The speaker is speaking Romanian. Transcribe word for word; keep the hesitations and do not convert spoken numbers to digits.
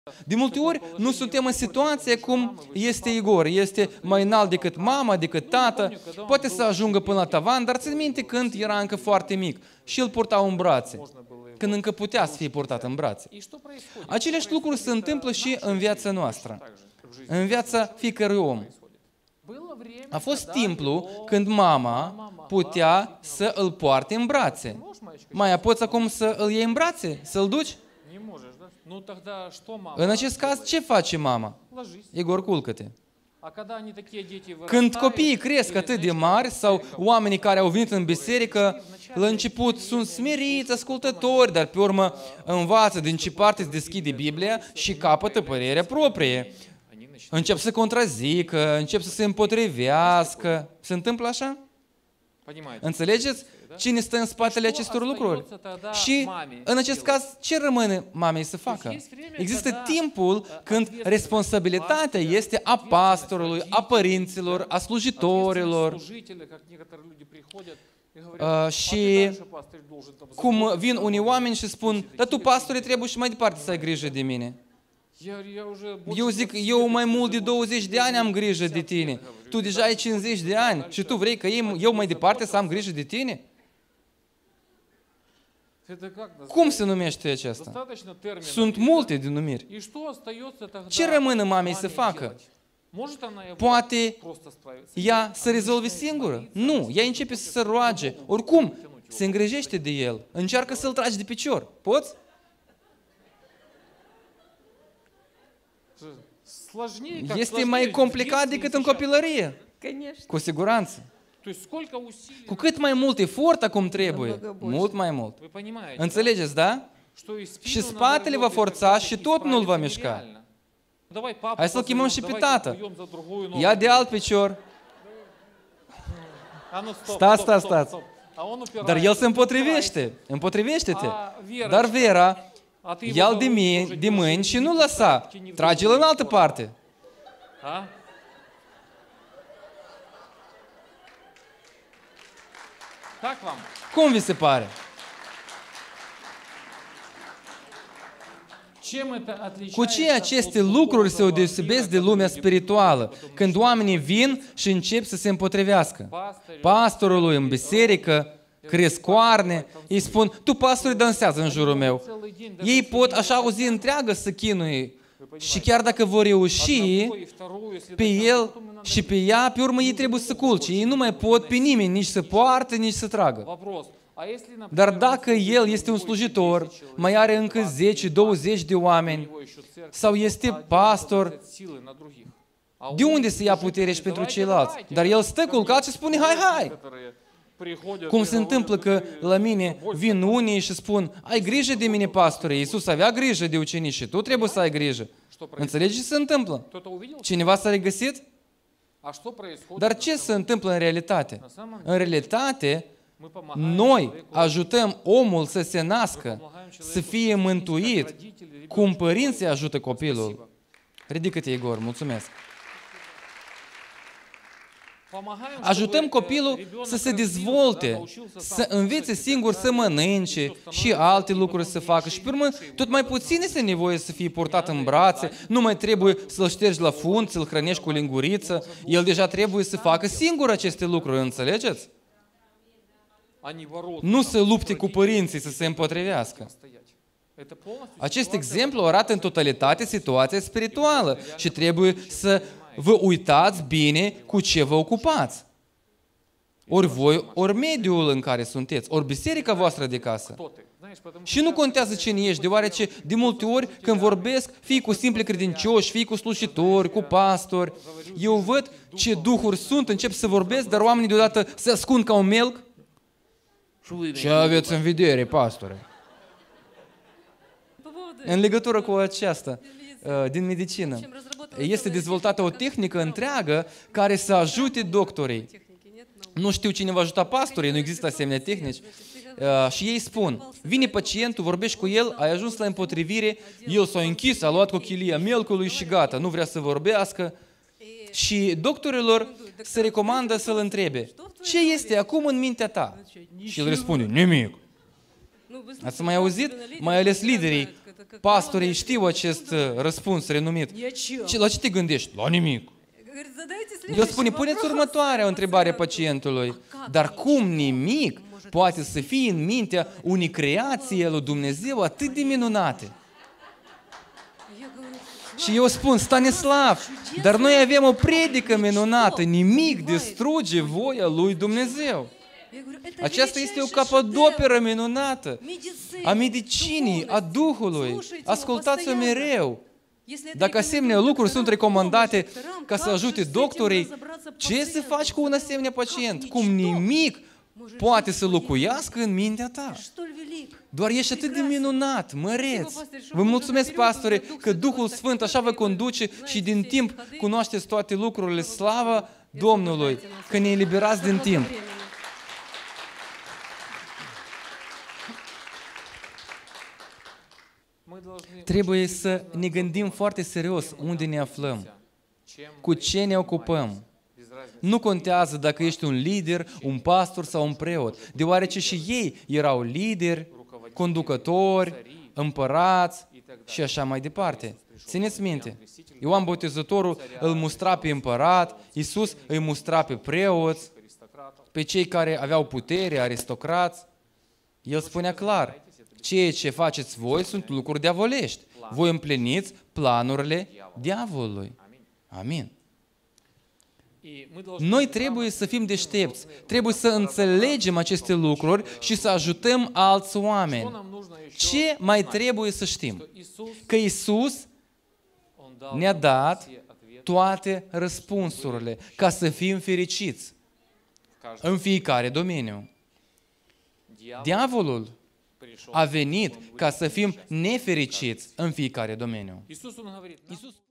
De multe ori nu suntem în situație cum este Igor. Este mai înalt decât mama, decât tată. Poate să ajungă până la tavan, dar țin minte când era încă foarte mic și îl purtau în brațe. Când încă putea să fie purtat în brațe. Aceleași lucruri se întâmplă și în viața noastră. În viața fiecărui om. A fost timpul când mama putea să îl poarte în brațe. Mai poți acum să îl iei în brațe? Să-l duci? În acest caz, ce face mama? Igor, culcă-te. Când copiii cresc atât de mari sau oamenii care au venit în biserică, la început sunt smeriți, ascultători, dar pe urmă învață din ce parte se deschide Biblia și capătă părerea proprie. Încep să contrazică, încep să se împotrivească. Se întâmplă așa? Înțelegeți? Cine stă în spatele acestor lucruri? Și, în acest caz, ce rămâne mamei să facă? Există timpul când responsabilitatea este a pastorului, a părinților, a slujitorilor. Uh, și cum vin unii oameni și spun, dar tu, pastore, trebuie și mai departe să ai grijă de mine. Eu zic, eu mai mult de douăzeci de ani am grijă de tine. Tu deja ai cincizeci de ani și tu vrei că eu mai departe să am grijă de tine? Cum se numește acesta? Sunt multe denumiri. Ce rămâne mamei să facă? Poate ea să rezolve singură? Nu, ea începe să se roage. Oricum, se îngrijește de el. Încearcă să-l tragi de picior. Poți? Este mai complicat decât în copilărie. Cu siguranță. Cu cât mai mult efort acum trebuie, mult mai mult. Înțelegeți, da? Și spatele va forța și tot nu-l va mișca. Hai să-l chemăm și pe tată. Ia de alt picior. Stați, stați, stați. Dar el se împotrivește. Împotrivește-te. Dar Vera, ia-l de, mine, de mâini și nu lăsa. Trage-l în altă parte. Cum vi se pare? Cu ce aceste lucruri se deosebesc de lumea spirituală? Când oamenii vin și încep să se împotrivească. Pastorului în biserică cresc coarne, îi spun, tu, pastore, dansează în jurul meu. Ei pot așa o zi întreagă să chinuie. Și chiar dacă vor reuși pe el și pe ea, pe urmă ei trebuie să culce. Ei nu mai pot pe nimeni nici să poartă, nici să tragă. Dar dacă el este un slujitor, mai are încă zece douăzeci de oameni, sau este pastor, de unde să ia putere și pentru ceilalți? Dar el stă culcat și spune, hai, hai! Cum se întâmplă că la mine vin unii și spun, ai grijă de mine, pastore, Iisus avea grijă de ucenici și tu trebuie să ai grijă. Înțelegi ce se întâmplă? Cineva s-a regăsit? Dar ce se întâmplă în realitate? În realitate, noi ajutăm omul să se nască, să fie mântuit, cum părinții ajută copilul. Ridică-te, Igor, mulțumesc. Ajutăm copilul să se dezvolte, să învețe singur să mănânce și alte lucruri să facă. Și pe urmă, tot mai puțin este nevoie să fie purtat în brațe, nu mai trebuie să-l ștergi la fund, să-l hrănești cu linguriță. El deja trebuie să facă singur aceste lucruri, înțelegeți? Nu să lupte cu părinții să se împotrivească. Acest exemplu arată în totalitate situația spirituală și trebuie să vă uitați bine cu ce vă ocupați. Ori voi, ori mediul în care sunteți, ori biserica voastră de casă. Și nu contează cine ești, deoarece de multe ori când vorbesc, fie cu simple credincioși, fie cu slujitori, cu pastori, eu văd ce duhuri sunt, încep să vorbesc, dar oamenii deodată se ascund ca un melc. Ce aveți în vedere, pastore? În legătură cu aceasta, din medicină, este dezvoltată o tehnică întreagă care să ajute doctorii. Nu știu cine va ajuta pastorii, nu există asemenea tehnici. Și ei spun, vine pacientul, vorbești cu el, ai ajuns la împotrivire, el s-a închis, a luat cochilia melcului și gata, nu vrea să vorbească. Și doctorilor se recomandă să-l întrebe, ce este acum în mintea ta? Și el răspunde, nimic. Ați mai auzit? Mai ales liderii Pastorii știu acest răspuns renumit. Ce, la ce te gândești? La nimic. Eu spune, puneți următoarea întrebare pacientului. Dar cum nimic poate să fie în mintea unei creații lui Dumnezeu atât de minunate? Și eu spun, Stanislav, dar noi avem o predică minunată, nimic distruge voia lui Dumnezeu. Aceasta este o capodoperă minunată a medicinii, a Duhului. Ascultați-o mereu. Dacă asemenea lucruri sunt recomandate ca să ajute doctorii, ce să faci cu un asemenea pacient? Cum nimic poate să locuiască în mintea ta. Doar ești atât de minunat, măreț. Vă mulțumesc, pastore, că Duhul Sfânt așa vă conduce și din timp cunoașteți toate lucrurile. Slavă Domnului, că ne eliberați din timp. Trebuie să ne gândim foarte serios unde ne aflăm, cu ce ne ocupăm. Nu contează dacă ești un lider, un pastor sau un preot, deoarece și ei erau lideri, conducători, împărați și așa mai departe. Țineți minte, Ioan Botezătorul îl mustra pe împărat, Iisus îi mustra pe preoți, pe cei care aveau putere, aristocrați. El spunea clar, ceea ce faceți voi sunt lucruri diavolești. Voi împliniți planurile diavolului. Amin. Noi trebuie să fim deștepți, trebuie să înțelegem aceste lucruri și să ajutăm alți oameni. Ce mai trebuie să știm? Că Iisus ne-a dat toate răspunsurile ca să fim fericiți în fiecare domeniu. Diavolul a venit ca să fim nefericiți în fiecare domeniu. Iisus